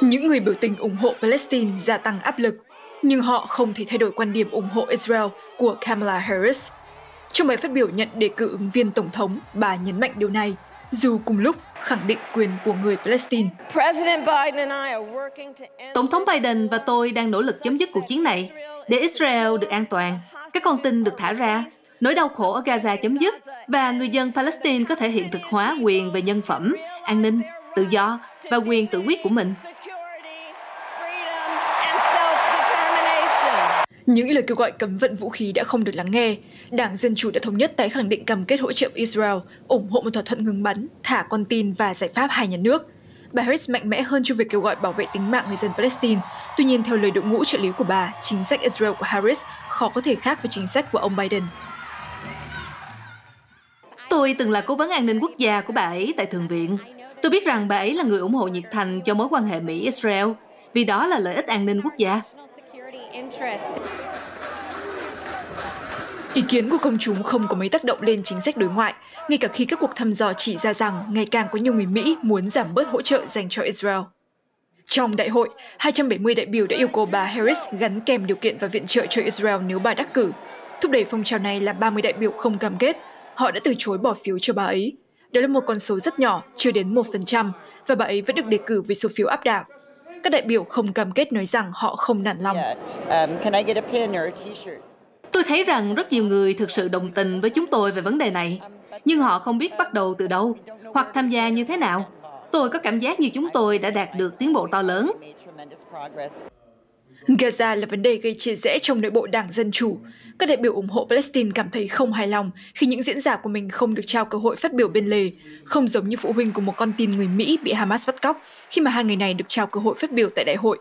Những người biểu tình ủng hộ Palestine gia tăng áp lực, nhưng họ không thể thay đổi quan điểm ủng hộ Israel của Kamala Harris. Trong bài phát biểu nhận đề cử ứng viên tổng thống, bà nhấn mạnh điều này, dù cùng lúc khẳng định quyền của người Palestine. Tổng thống Biden và tôi đang nỗ lực chấm dứt cuộc chiến này, để Israel được an toàn, các con tin được thả ra, nỗi đau khổ ở Gaza chấm dứt, và người dân Palestine có thể hiện thực hóa quyền về nhân phẩm, an ninh, tự do và quyền tự quyết của mình. Những lời kêu gọi cấm vận vũ khí đã không được lắng nghe. Đảng Dân Chủ đã thống nhất tái khẳng định cam kết hỗ trợ Israel, ủng hộ một thỏa thuận ngừng bắn, thả con tin và giải pháp hai nhà nước. Bà Harris mạnh mẽ hơn trong việc kêu gọi bảo vệ tính mạng người dân Palestine. Tuy nhiên, theo lời đội ngũ trợ lý của bà, chính sách Israel của Harris khó có thể khác với chính sách của ông Biden. Tôi từng là cố vấn an ninh quốc gia của bà ấy tại Thượng viện. Tôi biết rằng bà ấy là người ủng hộ nhiệt thành cho mối quan hệ Mỹ-Israel, vì đó là lợi ích an ninh quốc gia. Ý kiến của công chúng không có mấy tác động lên chính sách đối ngoại, ngay cả khi các cuộc thăm dò chỉ ra rằng ngày càng có nhiều người Mỹ muốn giảm bớt hỗ trợ dành cho Israel. Trong đại hội, 270 đại biểu đã yêu cầu bà Harris gắn kèm điều kiện và viện trợ cho Israel nếu bà đắc cử. Thúc đẩy phong trào này là 30 đại biểu không cam kết. Họ đã từ chối bỏ phiếu cho bà ấy. Đó là một con số rất nhỏ, chưa đến 1%, và bà ấy vẫn được đề cử với số phiếu áp đảo. Các đại biểu không cam kết nói rằng họ không nản lòng. Tôi thấy rằng rất nhiều người thực sự đồng tình với chúng tôi về vấn đề này, nhưng họ không biết bắt đầu từ đâu hoặc tham gia như thế nào. Tôi có cảm giác như chúng tôi đã đạt được tiến bộ to lớn. Gaza là vấn đề gây chia rẽ trong nội bộ Đảng Dân Chủ. Các đại biểu ủng hộ Palestine cảm thấy không hài lòng khi những diễn giả của mình không được trao cơ hội phát biểu bên lề, không giống như phụ huynh của một con tin người Mỹ bị Hamas bắt cóc khi mà hai người này được trao cơ hội phát biểu tại đại hội.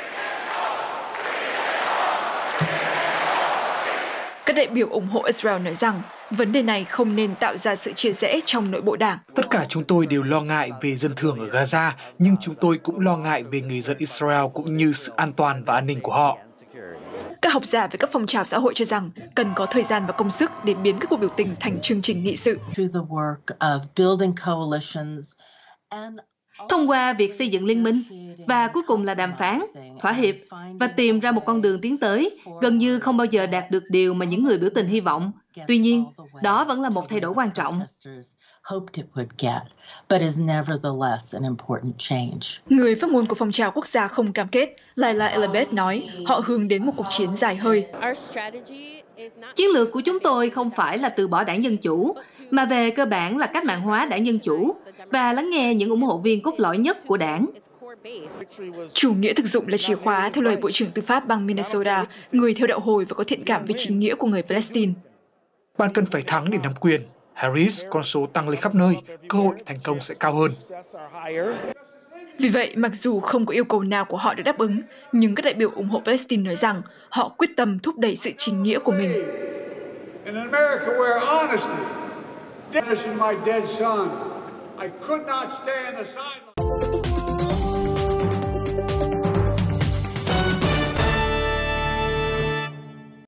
Các đại biểu ủng hộ Israel nói rằng vấn đề này không nên tạo ra sự chia rẽ trong nội bộ đảng. Tất cả chúng tôi đều lo ngại về dân thường ở Gaza, nhưng chúng tôi cũng lo ngại về người dân Israel cũng như sự an toàn và an ninh của họ. Các học giả về các phong trào xã hội cho rằng cần có thời gian và công sức để biến các cuộc biểu tình thành chương trình nghị sự. Thông qua việc xây dựng liên minh và cuối cùng là đàm phán, thỏa hiệp và tìm ra một con đường tiến tới, gần như không bao giờ đạt được điều mà những người biểu tình hy vọng. Tuy nhiên, đó vẫn là một thay đổi quan trọng. Người phát ngôn của phong trào quốc gia không cam kết, Laila Elabeth nói, họ hướng đến một cuộc chiến dài hơi. Chiến lược của chúng tôi không phải là từ bỏ Đảng Dân Chủ, mà về cơ bản là cách mạng hóa Đảng Dân Chủ và lắng nghe những ủng hộ viên cốt lõi nhất của đảng. Chủ nghĩa thực dụng là chìa khóa, theo lời Bộ trưởng Tư pháp bang Minnesota, người theo đạo Hồi và có thiện cảm với chính nghĩa của người Palestine. Bạn cần phải thắng để nắm quyền. Harris, con số tăng lên khắp nơi, cơ hội thành công sẽ cao hơn. Vì vậy, mặc dù không có yêu cầu nào của họ được đáp ứng, nhưng các đại biểu ủng hộ Palestine nói rằng họ quyết tâm thúc đẩy sự chính nghĩa của mình. I could not stay on the sideline.